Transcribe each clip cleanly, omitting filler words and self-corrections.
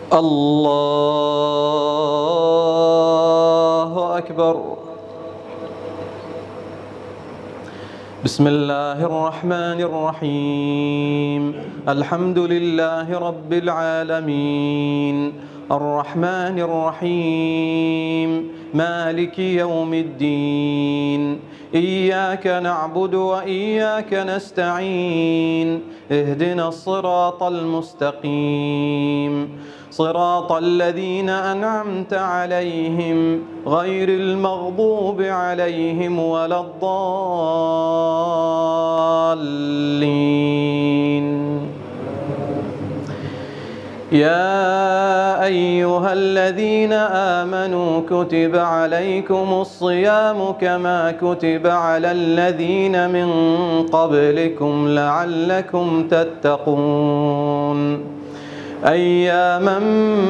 الله أكبر. بسم الله الرحمن الرحيم. الحمد لله رب العالمين، الرحمن الرحيم، مالك يوم الدين. إياك نعبد وإياك نستعين. اهدنا الصراط المستقيم، صراط الذين أنعمت عليهم غير المغضوب عليهم ولا الضالين. يا أيها الذين آمنوا كتب عليكم الصيام كما كتب على الذين من قبلكم لعلكم تتقون. أياما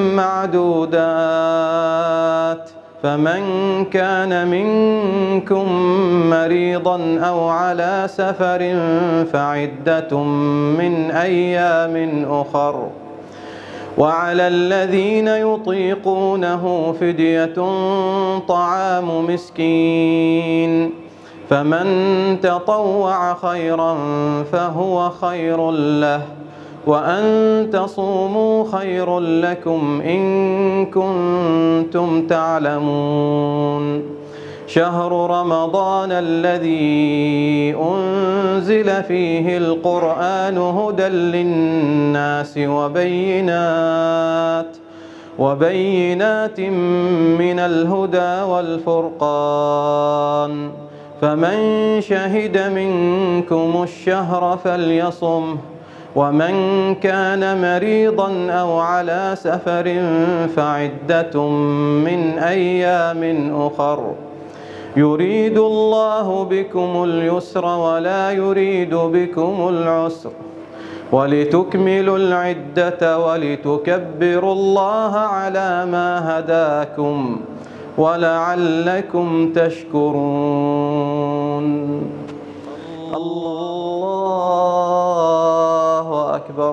معدودات، فمن كان منكم مريضا أو على سفر فعدة من أيام أخر. وعلى الذين يطيقونه فدية طعام مسكين، فمن تطوع خيرا فهو خير له، وأن تصوموا خير لكم إن كنتم تعلمون. شهر رمضان الذي أنزل فيه القرآن هدى للناس وبينات من الهدى والفرقان، فمن شهد منكم الشهر فليصمه، ومن كان مريضا أو على سفر فعدة من أيام أخر. يريد الله بكم اليسر ولا يريد بكم العسر، ولتكملوا العدة ولتكبروا الله على ما هداكم ولعلكم تشكرون. الله أكبر.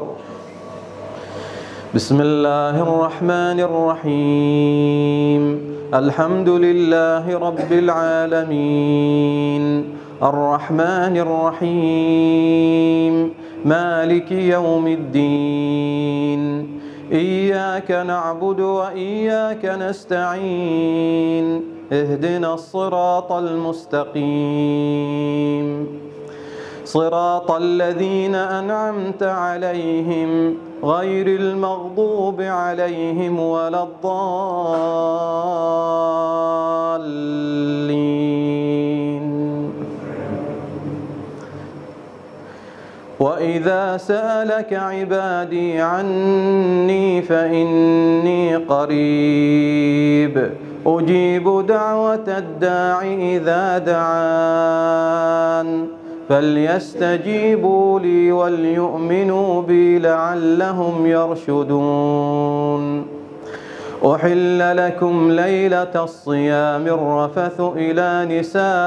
بسم الله الرحمن الرحيم. الحمد لله رب العالمين، الرحمن الرحيم، مالك يوم الدين. إياك نعبد وإياك نستعين. اهدنا الصراط المستقيم، صراط الذين أنعمت عليهم غير المغضوب عليهم ولا الضالين. وإذا سألك عبادي عني فإني قريب أجيب دعوة الداع إذا دعان، فليستجيبوا لي وليؤمنوا بي لعلهم يرشدون. أحل لكم ليلة الصيام الرفث إلى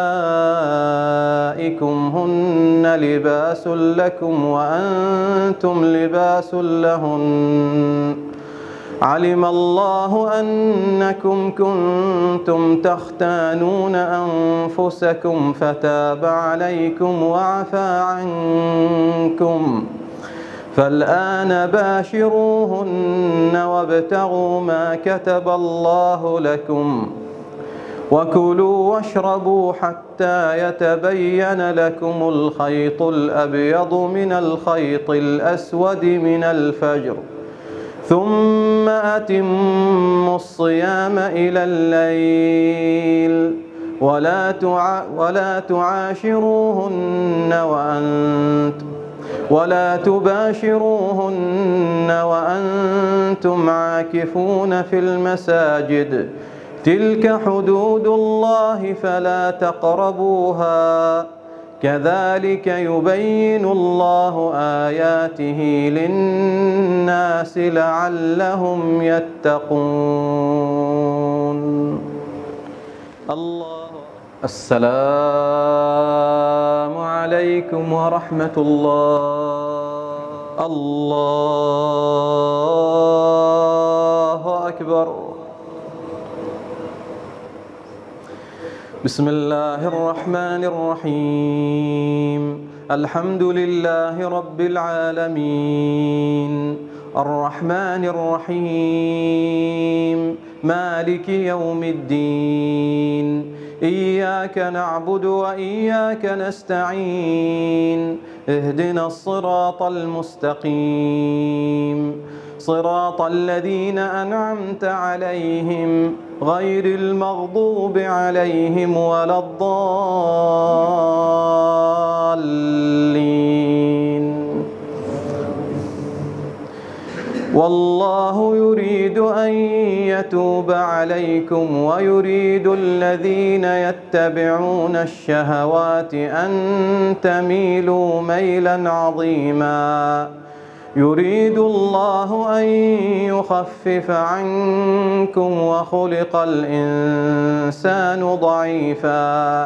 نسائكم هن لباس لكم وأنتم لباس لهن. علم الله أنكم كنتم تختانون أنفسكم فتاب عليكم وعفى عنكم، فالآن باشروهن وابتغوا ما كتب الله لكم، وكلوا واشربوا حتى يتبين لكم الخيط الأبيض من الخيط الأسود من الفجر، ثم أتموا الصيام إلى الليل، ولا تباشروهن وأنتم عاكفون في المساجد، تلك حدود الله فلا تقربوها، كذلك يبين الله آياته للناس لعلهم يتقون. الله. السلام عليكم ورحمة الله. الله بسم الله الرحمن الرحيم الحمد لله رب العالمين الرحمن الرحيم مالك يوم الدين إياك نعبد وإياك نستعين اهدنا الصراط المستقيم صراط الذين أنعمت عليهم غير المغضوب عليهم ولا الضالين. والله يريد أن يتوب عليكم ويريد الذين يتبعون الشهوات أن تميلوا ميلا عظيما. يريد الله أن يخفف عنكم وخلق الإنسان ضعيفا.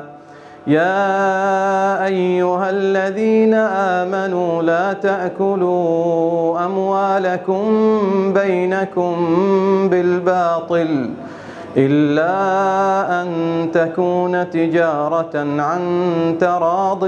يا أيها الذين آمنوا لا تأكلوا أموالكم بينكم بالباطل إلا أن تكون تجارة عن تراض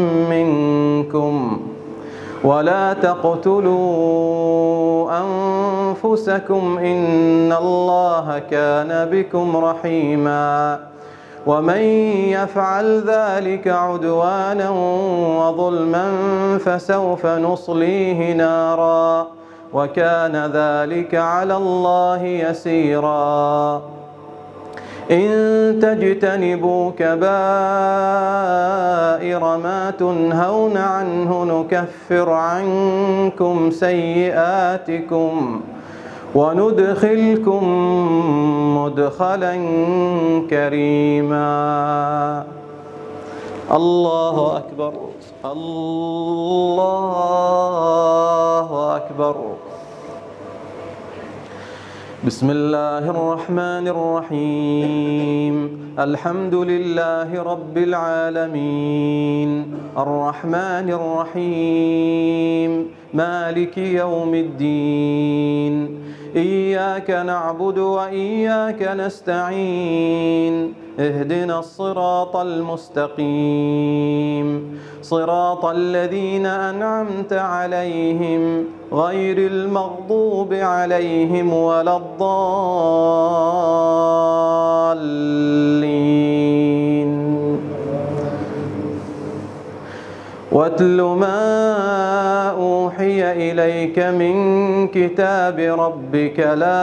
منكم ولا تقتلوا أنفسكم إن الله كان بكم رحيما. ومن يفعل ذلك عدوانا وظلما فسوف نصليه نارا وكان ذلك على الله يسيرا. إن تجتنبوا كبائر ما تنهون عنه نكفر عنكم سيئاتكم وندخلكم مدخلا كريما. الله أكبر الله أكبر. بسم الله الرحمن الرحيم الحمد لله رب العالمين الرحمن الرحيم مالك يوم الدين إياك نعبد وإياك نستعين اهدنا الصراط المستقيم صراط الذين أنعمت عليهم غير المغضوب عليهم ولا الضالين. واتل ما أوحي إليك من كتاب ربك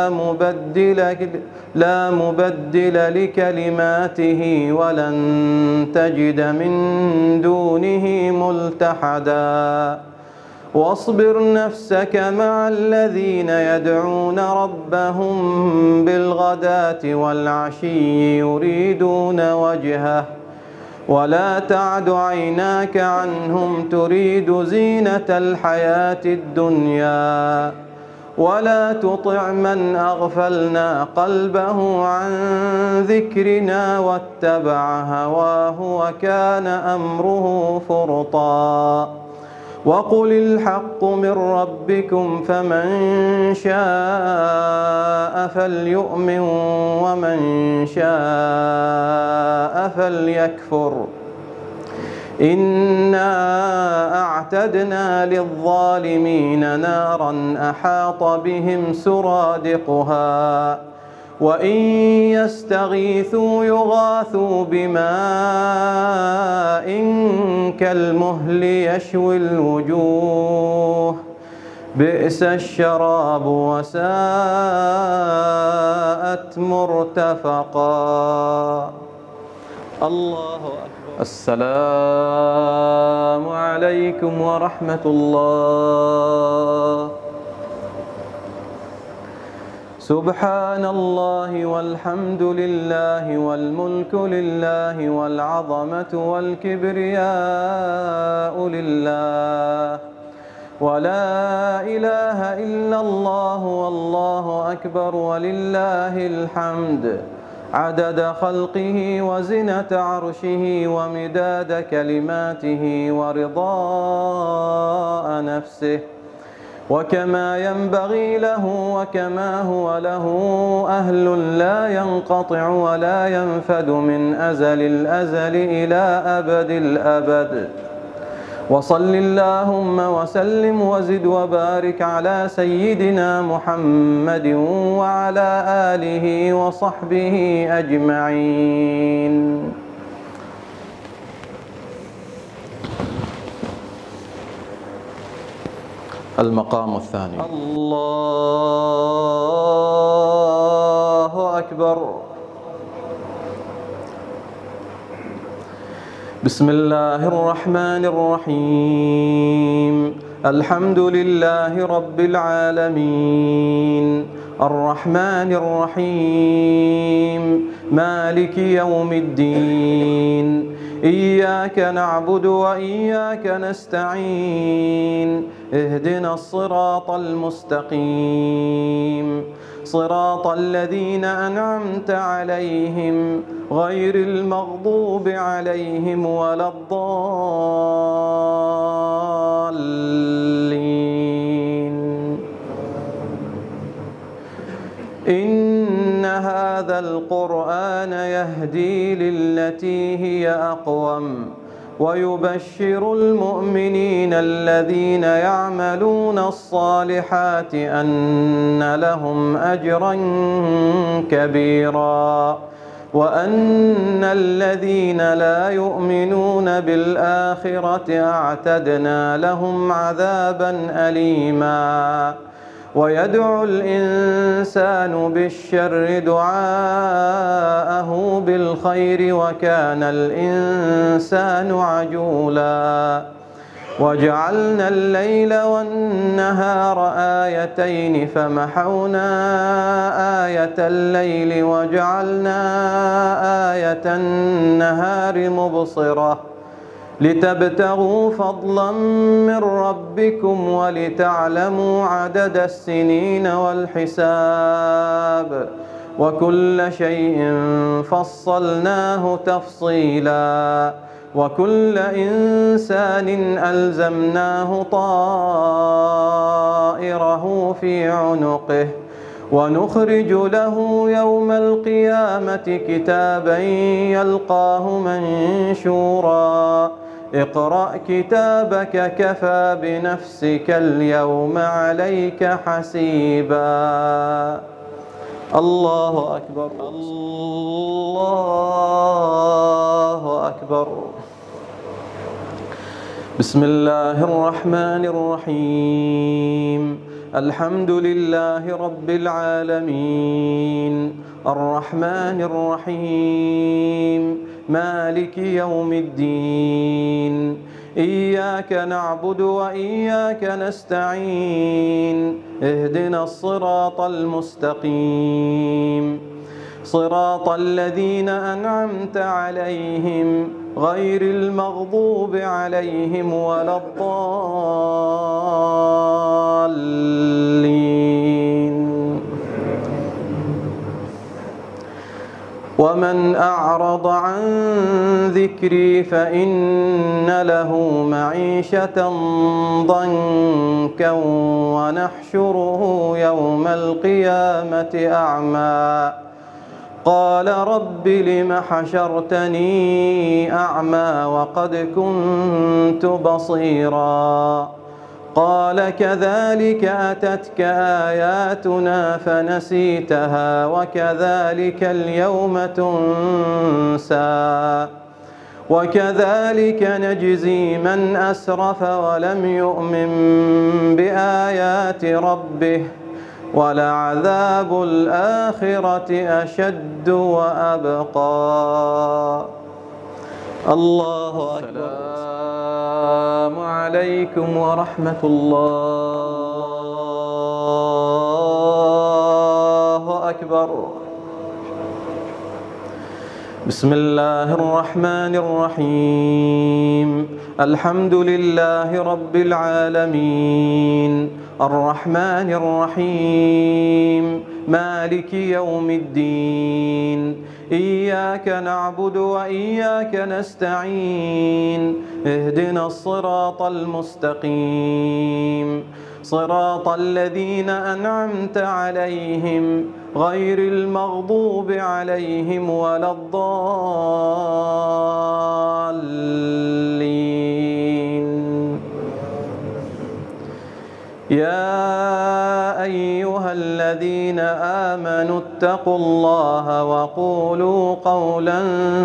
لا مبدل لكلماته ولن تجد من دونه ملتحدا. واصبر نفسك مع الذين يدعون ربهم بالغداة والعشي يريدون وجهه ولا تعد عيناك عنهم تريد زينة الحياة الدنيا ولا تطع من أغفلنا قلبه عن ذكرنا واتبع هواه وكان أمره فرطا. وقل الحق من ربكم فمن شاء فليؤمن ومن شاء فليكفر. إنا أعتدنا للظالمين نارا أحاط بهم سرادقها وإن يستغيثوا يغاثوا بماء كالمهل يشوي الوجوه بئس الشراب وساءت مرتفقا. الله أكبر. السلام عليكم ورحمة الله. سبحان الله والحمد لله والملك لله والعظمة والكبرياء لله ولا إله إلا الله والله أكبر ولله الحمد عدد خلقه وزنة عرشه ومداد كلماته ورضاء نفسه وكما ينبغي له وكما هو له أهل لا ينقطع ولا ينفد من أزل الأزل إلى أبد الأبد. وصل اللهم وسلم وزد وبارك على سيدنا محمد وعلى آله وصحبه أجمعين. المقام الثاني. الله أكبر. بسم الله الرحمن الرحيم. الحمد لله رب العالمين الرحمن الرحيم مالك يوم الدين. إياك نعبد وإياك نستعين. اهدنا الصراط المستقيم صراط الذين أنعمت عليهم غير المغضوب عليهم ولا الضالين. إن هذا القرآن يهدي للتي هي أقوم ويبشر المؤمنين الذين يعملون الصالحات أن لهم أجرا كبيرا وأن الذين لا يؤمنون بالآخرة أعتدنا لهم عذابا أليما. ويدعو الإنسان بالشر دعاءه بالخير وكان الإنسان عجولا. وجعلنا الليل والنهار آيتين فمحونا آية الليل وجعلنا آية النهار مبصرة لتبتغوا فضلا من ربكم ولتعلموا عدد السنين والحساب وكل شيء فصلناه تفصيلا. وكل إنسان ألزمناه طائره في عنقه ونخرج له يوم القيامة كتابا يلقاه منشورا. اقرأ كتابك كفى بنفسك اليوم عليك حسيبا. الله أكبر الله أكبر. بسم الله الرحمن الرحيم. الحمد لله رب العالمين الرحمن الرحيم مالك يوم الدين. إياك نعبد وإياك نستعين. اهدنا الصراط المستقيم صراط الذين أنعمت عليهم غير المغضوب عليهم ولا الضالين. ومن أعرض عن ذكري فإن له معيشة ضنكا ونحشره يوم القيامة أعمى قال رب لم حشرتني أعمى وقد كنت بصيرا قال كذلك أتتك آياتنا فنسيتها وكذلك اليوم تنسى وكذلك نجزي من أسرف ولم يؤمن بآيات ربه ولعذاب الآخرة أشد وأبقى. الله أكبر. السلام عليكم ورحمة الله أكبر. بسم الله الرحمن الرحيم. الحمد لله رب العالمين الرحمن الرحيم مالك يوم الدين. إياك نعبد وإياك نستعين. اهدنا الصراط المستقيم صراط الذين أنعمت عليهم غير المغضوب عليهم ولا الضالين. يا أيها الذين آمنوا اتقوا الله وقولوا قولا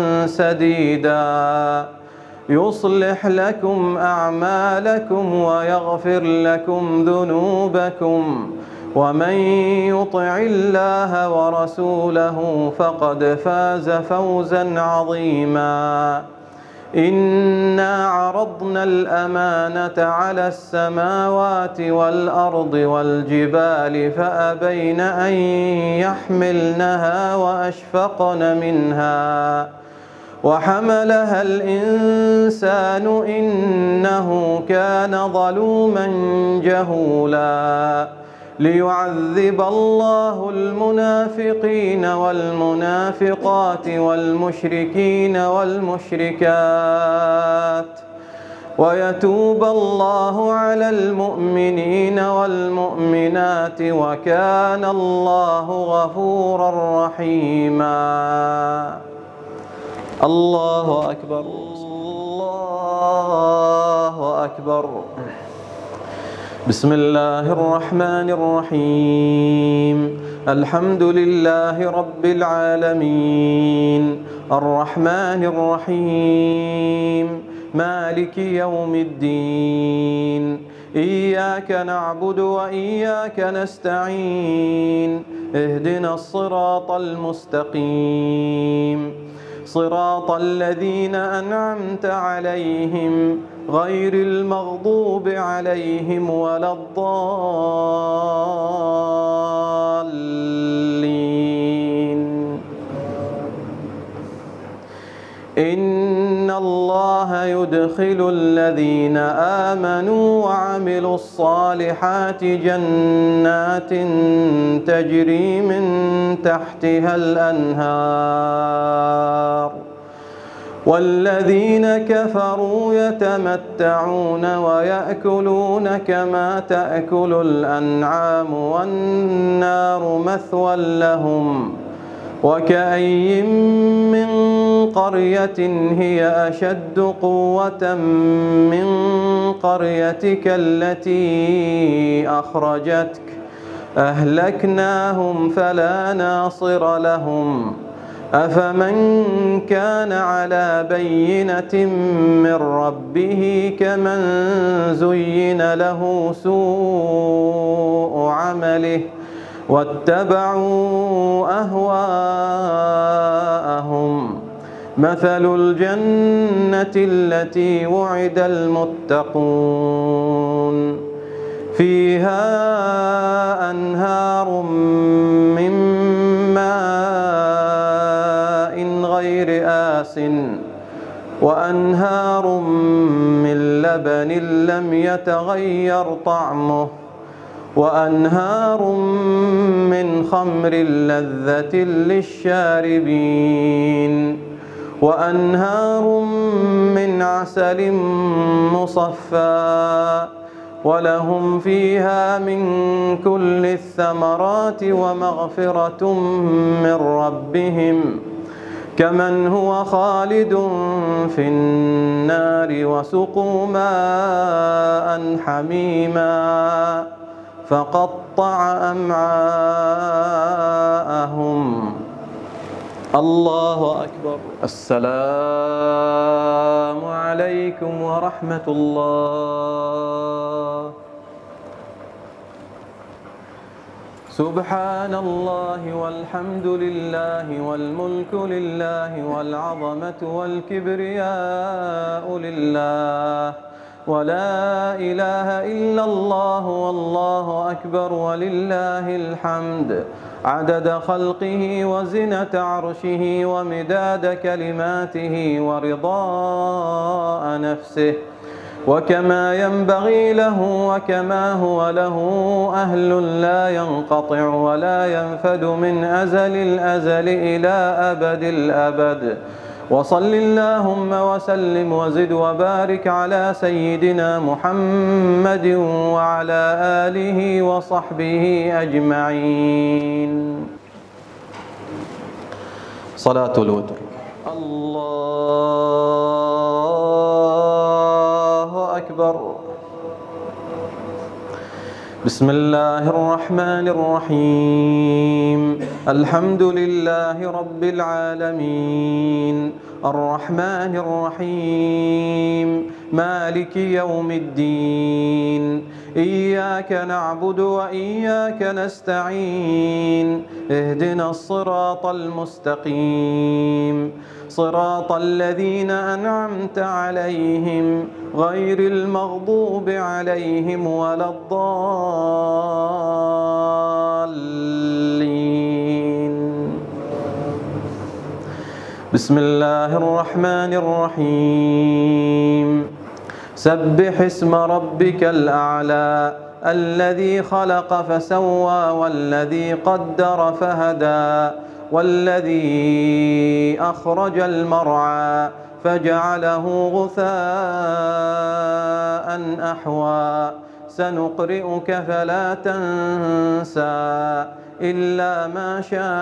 سديدا يصلح لكم أعمالكم ويغفر لكم ذنوبكم ومن يطع الله ورسوله فقد فاز فوزا عظيما. إنا عرضنا الأمانة على السماوات والأرض والجبال فأبين أن يحملنها وأشفقن منها وحملها الإنسان إنه كان ظلوما جهولا. ليعذب الله المنافقين والمنافقات والمشركين والمشركات ويتوب الله على المؤمنين والمؤمنات وكان الله غفورا رحيما. الله أكبر الله أكبر. بسم الله الرحمن الرحيم. الحمد لله رب العالمين الرحمن الرحيم مالك يوم الدين. إياك نعبد وإياك نستعين. اهدنا الصراط المستقيم صراط الذين أنعمت عليهم غير المغضوب عليهم ولا الضالين. إن الله يدخل الذين آمنوا وعملوا الصالحات جنات تجري من تحتها الأنهار والذين كفروا يتمتعون ويأكلون كما تأكل الأنعام والنار مثوى لهم. وكأي من قرية هي أشد قوة من قريتك التي أخرجتك أهلكناهم فلا ناصر لهم. أفمن كان على بينة من ربه كمن زين له سوء عمله واتبعوا أهواءهم. مثل الجنة التي وعد المتقون فيها أنهار من ماء غير آسٍ وأنهار من لبن لم يتغير طعمه وأنهار من خمر لذة للشاربين وأنهار من عسل مصفى ولهم فيها من كل الثمرات ومغفرة من ربهم كمن هو خالد في النار وسقوا ماء حميما فقطع أمعاءهم. الله أكبر. السلام عليكم ورحمة الله. سبحان الله والحمد لله والملك لله والعظمة والكبرياء لله ولا إله إلا الله والله أكبر ولله الحمد عدد خلقه وزنة عرشه ومداد كلماته ورضاء نفسه وكما ينبغي له وكما هو له أهل لا ينقطع ولا ينفد من أزل الأزل إلى أبد الأبد وصل اللهم وسلم وزد وبارك على سيدنا محمد وعلى آله وصحبه أجمعين. صلاة الوتر. الله أكبر. بسم الله الرحمن الرحيم. الحمد لله رب العالمين الرحمن الرحيم مالك يوم الدين. إياك نعبد وإياك نستعين. اهدنا الصراط المستقيم صراط الذين أنعمت عليهم غير المغضوب عليهم ولا الضالين. بسم الله الرحمن الرحيم. سبح اسم ربك الأعلى الذي خلق فسوى والذي قدر فهدى والذي أخرج المرعى فجعله غثاء أحوى. سنقرئك فلا تنسى إلا ما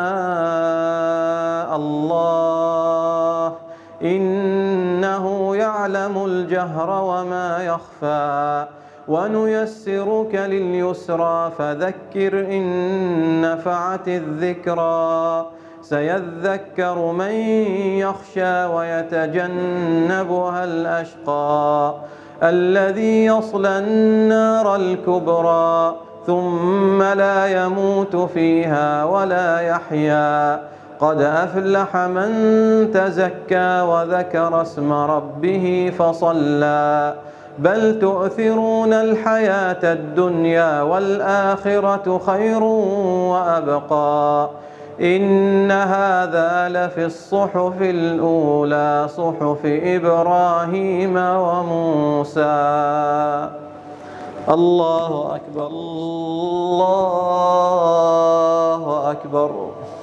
شاء الله إنه يعلم الجهر وما يخفى. ونيسرك لليسرى فذكر إن نفعت الذكرى. سيذكر من يخشى ويتجنبها الأشقى الذي يصلى النار الكبرى ثم لا يموت فيها ولا يحيا. قد أفلح من تزكى وذكر اسم ربه فصلى. بل تؤثرون الحياة الدنيا والآخرة خير وأبقى. إن هذا لفي الصحف الأولى صحف إبراهيم وموسى. الله أكبر الله أكبر.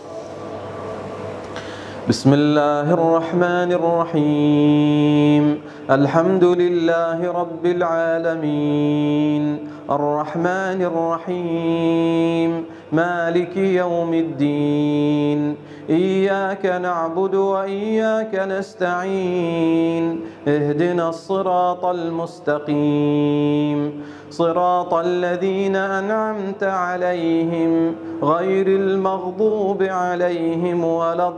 بسم الله الرحمن الرحيم. الحمد لله رب العالمين الرحمن الرحيم مالك يوم الدين. إياك نعبد وإياك نستعين. اهدنا الصراط المستقيم صراط الذين أنعمت عليهم غير المغضوب عليهم ولا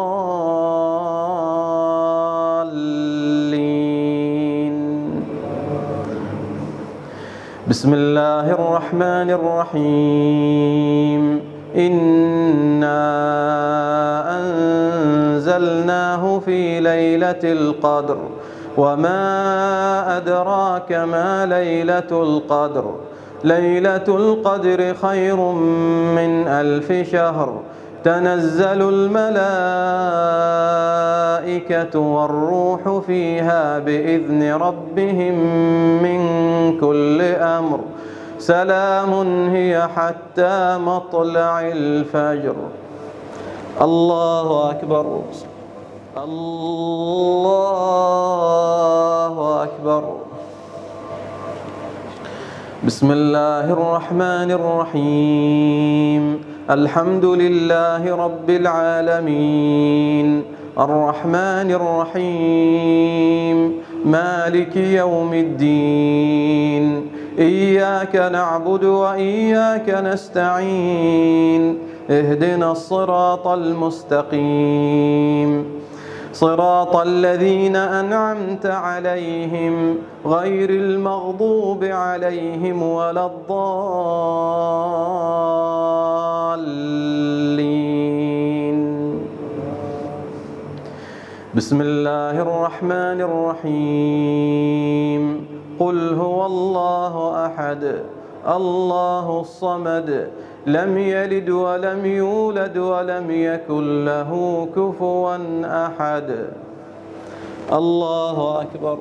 الضالين. بسم الله الرحمن الرحيم. إنا أنزلناه في ليلة القدر وما أدراك ما ليلة القدر. ليلة القدر خير من 1000 شهر. تنزل الملائكة والروح فيها بإذن ربهم من كل أمر. سلام هي حتى مطلع الفجر. الله أكبر الله أكبر. بسم الله الرحمن الرحيم. الحمد لله رب العالمين الرحمن الرحيم مالك يوم الدين. إياك نعبد وإياك نستعين. اهدنا الصراط المستقيم صراط الذين أنعمت عليهم غير المغضوب عليهم ولا الضالين. بسم الله الرحمن الرحيم. قل هو الله أحد الله الصمد لم يلد ولم يولد ولم يكن له كفوا أحد. الله أكبر.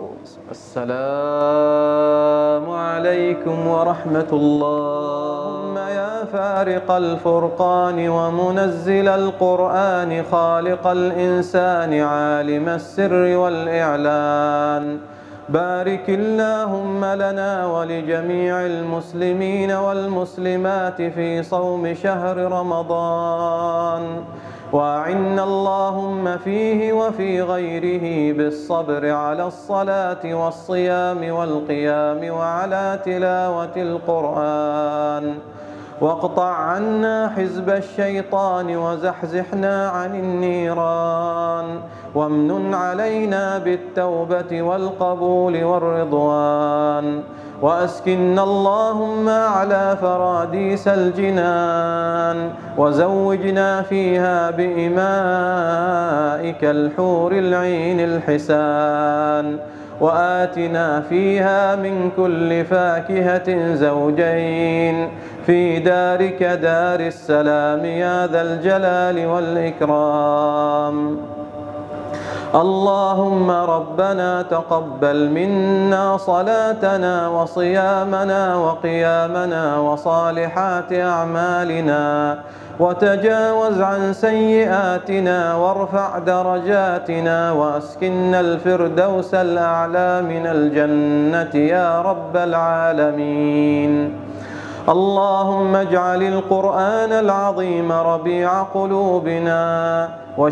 السلام عليكم ورحمة الله. يا فارق الفرقان ومنزل القرآن خالق الإنسان عالم السر والإعلان، بارك اللهم لنا ولجميع المسلمين والمسلمات في صوم شهر رمضان، وأعنا اللهم فيه وفي غيره بالصبر على الصلاة والصيام والقيام وعلى تلاوة القرآن، واقطع عنا حزب الشيطان وزحزحنا عن النيران، وامنن علينا بالتوبة والقبول والرضوان، وأسكننا اللهم على فراديس الجنان، وزوجنا فيها بإمائك الحور العين الحسان، وآتنا فيها من كل فاكهة زوجين، في دارك دار السلام يا ذا الجلال والإكرام. اللهم ربنا تقبل منا صلاتنا وصيامنا وقيامنا وصالحات أعمالنا، وتجاوز عن سيئاتنا وارفع درجاتنا، وأسكننا الفردوس الأعلى من الجنة يا رب العالمين. اللهم اجعل القرآن العظيم ربيع قلوبنا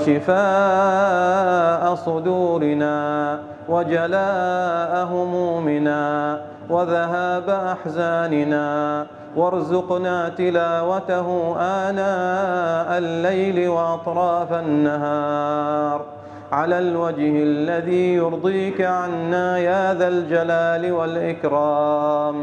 وشفاء صدورنا وجلاء همومنا وذهاب أحزاننا، وارزقنا تلاوته آناء الليل وأطراف النهار على الوجه الذي يرضيك عنا يا ذا الجلال والإكرام.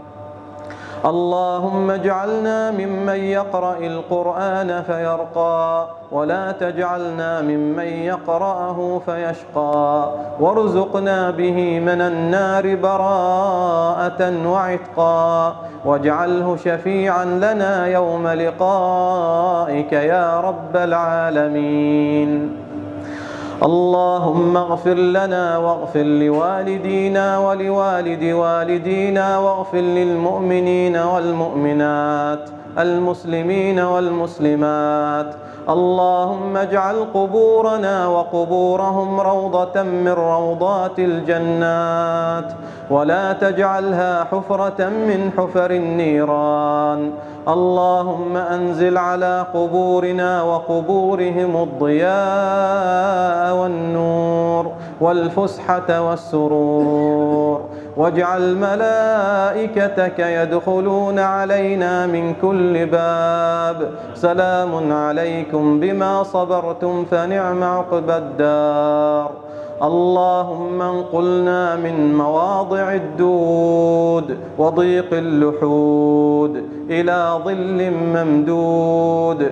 اللهم اجعلنا ممن يقرأ القرآن فيرقى، ولا تجعلنا ممن يقرأه فيشقى، وارزقنا به من النار براءة وعتقا، واجعله شفيعا لنا يوم لقائك يا رب العالمين. اللهم اغفر لنا واغفر لوالدينا ولوالد والدينا، واغفر للمؤمنين والمؤمنات المسلمين والمسلمات. اللهم اجعل قبورنا وقبورهم روضة من روضات الجنات، ولا تجعلها حفرة من حفر النيران. اللهم أنزل على قبورنا وقبورهم الضياء والنور والفسحة والسرور، واجعل ملائكتك يدخلون علينا من كل باب. سلام عليكم بما صبرتم فنعم عقبى الدار. اللهم انقلنا من مواضع الدود وضيق اللحود إلى ظل ممدود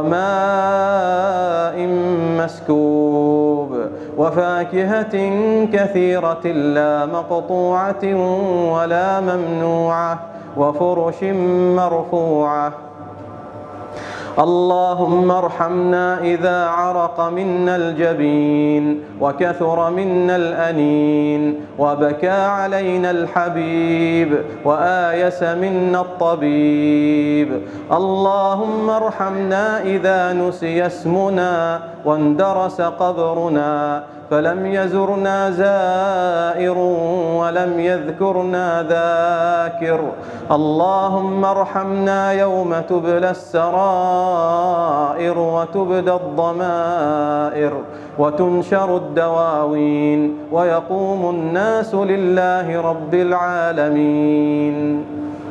وماء مسكوب وفاكهة كثيرة لا مقطوعة ولا ممنوعة وفرش مرفوعة. اللهم ارحمنا إذا عرق منا الجبين وكثر منا الأنين وبكى علينا الحبيب وآيس منا الطبيب. اللهم ارحمنا إذا نسي اسمنا واندرس قبرنا فلم يزرنا زائر ولم يذكرنا ذاكر. اللهم ارحمنا يوم تبلى السرائر وتبدى الضمائر وتنشر الدواوين ويقوم الناس لله رب العالمين.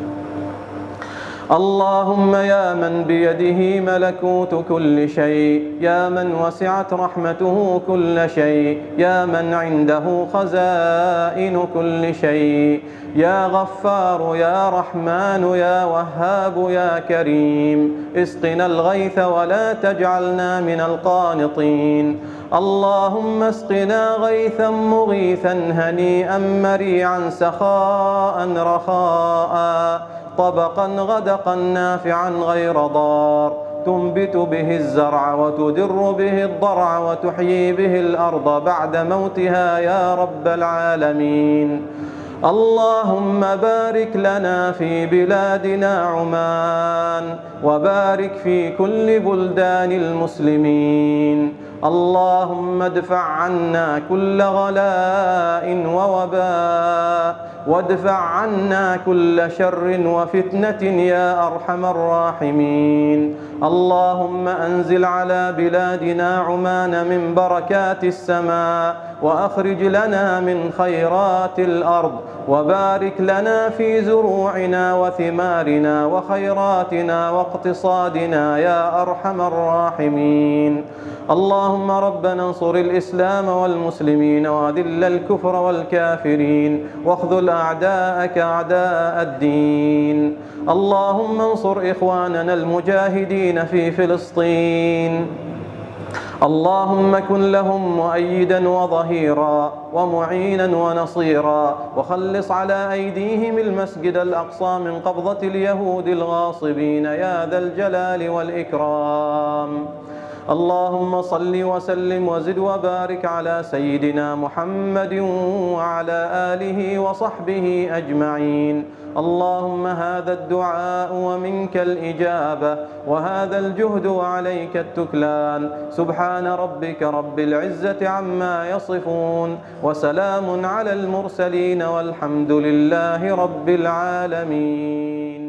اللهم يا من بيده ملكوت كل شيء، يا من وسعت رحمته كل شيء، يا من عنده خزائن كل شيء، يا غفار يا رحمن يا وهاب يا كريم، اسقنا الغيث ولا تجعلنا من القانطين. اللهم اسقنا غيثا مغيثا هنيئا مريعا سخاء رخاء طبقا غدقا نافعا غير ضار تنبت به الزرع وتدر به الضرع وتحيي به الأرض بعد موتها يا رب العالمين. اللهم بارك لنا في بلادنا عمان، وبارك في كل بلدان المسلمين. اللهم ادفع عنا كل غلاء ووباء، وادفع عنا كل شر وفتنة يا أرحم الراحمين. اللهم أنزل على بلادنا عمان من بركات السماء، وأخرج لنا من خيرات الأرض، وبارك لنا في زروعنا وثمارنا وخيراتنا واقتصادنا يا أرحم الراحمين. اللهم ربنا انصر الإسلام والمسلمين، وأذل الكفر والكافرين، واخذل أعداءك أعداء الدين. اللهم انصر إخواننا المجاهدين في فلسطين. اللهم كن لهم مؤيدا وظهيرا ومعينا ونصيرا، وخلص على أيديهم المسجد الأقصى من قبضة اليهود الغاصبين يا ذا الجلال والإكرام. اللهم صل وسلم وزد وبارك على سيدنا محمد وعلى آله وصحبه أجمعين. اللهم هذا الدعاء ومنك الإجابة، وهذا الجهد وعليك التكلان. سبحان ربك رب العزة عما يصفون، وسلام على المرسلين، والحمد لله رب العالمين.